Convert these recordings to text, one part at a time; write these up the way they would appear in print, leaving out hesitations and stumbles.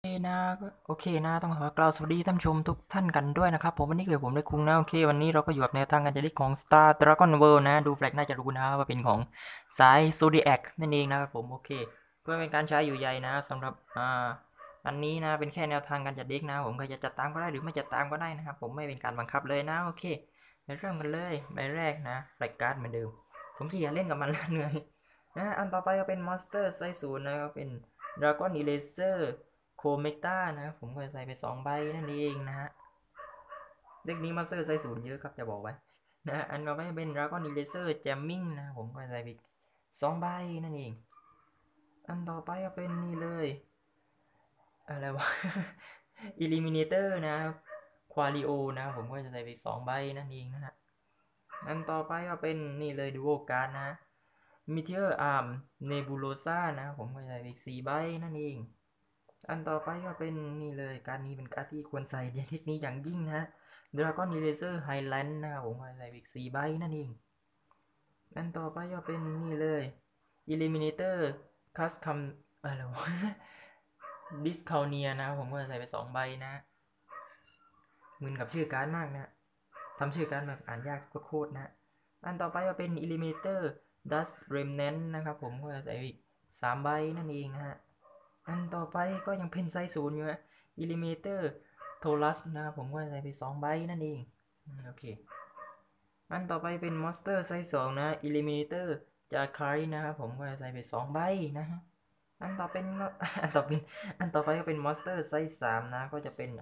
นะโอเคนะต้องขอกล่าวสวัสดีท่านผู้ชมทุกท่านกันด้วยนะครับผมวันนี้เกิดผมได้คุงนะโอเควันนี้เราก็อยู่กับแนวทางการจัดลิสต์ของ Star Dragon World นะดูแฟลกน่าจะรู้นะว่าเป็นของสาย Zodiac นั่นเองนะครับผมโอเคเพื่อเป็นการใช้อยู่ใหญ่นะสำหรับอันนี้นะเป็นแค่แนวทางการจัดลิสต์นะผมก็จะจัดตามก็ได้หรือไม่จัดตามก็ได้นะครับผมไม่เป็นการบังคับเลยนะโอเคเริ่มกันเลยใบแรกนะแฟลกการ์ดเหมือนเดิมผมขี้เกียจเล่นกับมันแล้วเหนื่อยนะอันต่อไปก็เป็นมอนสเตอร์ไซส์ศูนย์นะครับเป็น Dragon Eraser โคเมกต้านะครับผมก็จะใส่ไป2ใบนั่นเองนะฮะเด็กนี้มาสเตอร์ใส่ศูนย์เยอะครับจะบอกไว้นะอันต่อไปเป็นดราก้อนอีเลเซอร์แจมมิ่งนะผมก็ใส่ไป2ใบนั่นเองอันต่อไปก็เป็นนี่เลยอะไรวะอิลิมิเนเตอร์นะควาลิโอนะผมก็จะใส่ไป2ใบนั่นเองนะฮะอันต่อไปก็เป็นนี่เลยดูโอการ์ดนะมิเทอร์อาร์มเนบูโลซ่านะผมก็จะใส่ไป4ใบนั่นเอง อันต่อไปก็เป็นนี่เลยการนี้เป็นการที่ควรใส่ในเทคนิคอย่างยิ่งนะ Dragon Eraser Highland นะครับผมใส่อีก4ใบนั่นเองอันต่อไปก็เป็นนี่เลย Eliminator Custom อะไรวะ Discounia นะผมก็ใส่ไป2ใบนะมึนกับชื่อการ์ดมากนะทำชื่อการ์ดแบบอ่านยากโคตรนะอันต่อไปก็เป็น Eliminator Dust Remnant นะครับผมก็ใส่อีก3ใบนั่นเองนะฮะอันต่อไปก็ยังเป็นไซส์ศูนย์อยู่นะ Eliminator โทลัสนะครับผมก็ใส่ไป2ใบนั่นเองโอเคอันต่อไปเป็น Monster ไซส์2นะ Eliminator จากคารินะครับผมก็ใส่ไป2ใบนะฮะอันต่อเป็นอันต่อเป็นอันต่อไปก็เป็น Monster ไซส์3นะก็จะเป็น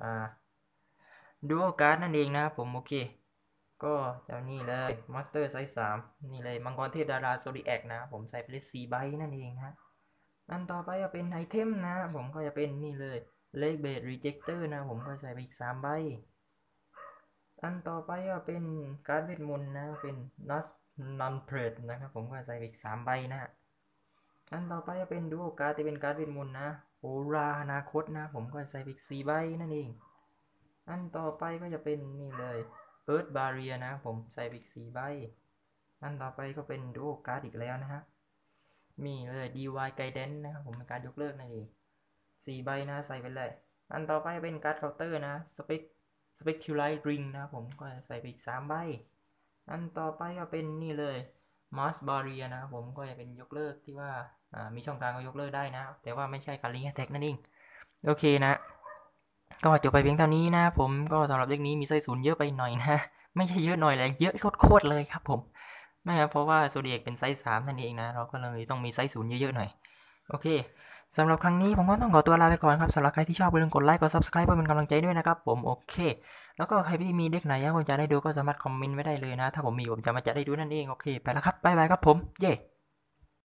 Dual Card นั่นเองนะครับผมโอเคก็จะนี่เลย Monster ไซส์3นี่เลยมังกรเทพดาราโซดิแอคนะผมใส่ไปเลย4ใบนั่นเองนะอันต่อไปก็เป็นไอเทมนะผมก็จะเป็นนี่เลยเลกเบดรีเจคเตอร์นะผมก็ใส่ไปอีก3ใบอันต่อไปก็เป็นการ์ดเวทมนต์นะเป็นนัสนันเพรดนะครับผมก็ใส่ไปอีก3ใบนะอันต่อไปก็เป็นดูโอการ์ดที่เป็นการ์ดเวทมนต์นะโอราอนาคตนะผมก็ใส่ไปอีก4ใบนั่นเองอันต่อไปก็จะเป็นนี่เลยเอิร์ธบาเรียนะผมใส่ไปอีก4ใบอันต่อไปก็เป็นดูโอการ์ดอีกแล้วนะฮะมีเลย DY Guidance นะครับผมเป็นการยกเลิกนั่นเอง4ใบนะใส่ไปเลยอันต่อไปเป็นการ์ดเคาน์เตอร์นะSpeculite Ring นะครับผมก็ใส่ไปอีก3ใบอันต่อไปก็เป็นนี่เลย Mars Barrier นะครับผมก็จะเป็นยกเลิกที่ว่ามีช่องทางก็ยกเลิกได้นะแต่ว่าไม่ใช่การลิงก์แท็กนั่นเองโอเคนะก็จบไปเพียงเท่านี้นะผมก็สำหรับเด็กนี้มีไส้ศูนย์เยอะไปหน่อยนะไม่ใช่เยอะหน่อยแหละเยอะโคตรเลยครับผมไม่ครับเพราะว่าโซเดียกเป็นไซส์3นั่นเองนะเราก็เลยต้องมีไซส์ศูนย์เยอะๆหน่อยโอเคสำหรับครั้งนี้ผมก็ต้องขอตัวลาไปก่อนครับสำหรับใครที่ชอบอย่าลืมกดไลค์กด Subscribe เพื่อเป็นกำลังใจด้วยนะครับผมโอเคแล้วก็ใครที่มีเด็กไหนอยากผมจะได้ดูก็สามารถคอมเมนต์ไว้ได้เลยนะถ้าผมมีผมจะมาจัดให้ดูนั่นเองโอเคไปแล้วครับบ๊ายบายครับผมเย้